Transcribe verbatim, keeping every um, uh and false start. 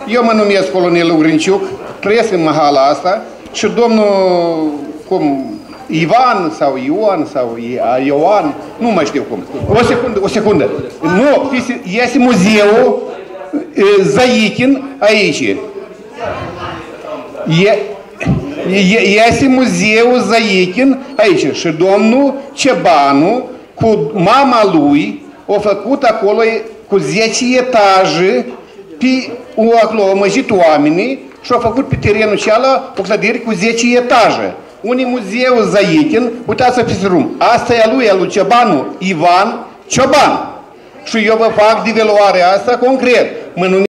Eu mă numesc Colonel Ugrinciuc, trăiesc în mahala asta și domnul cum, Ivan sau Ioan sau Ioan, nu mai știu cum. O secundă, o secundă. Nu, este muzeul Zaitin aici. E, este muzeul Zaitin aici și domnul Cebanu cu mama lui a făcut acolo cu zece etaje pe acolo au măjit oamenii și au făcut pe terenul ceala o clădire cu zece etaje. Unii muzeul Zaitin, uitați să fiți rum. Asta e a lui, a lui Cebanu, Ivan Cioban. Și eu vă fac diveluarea asta concret. Mă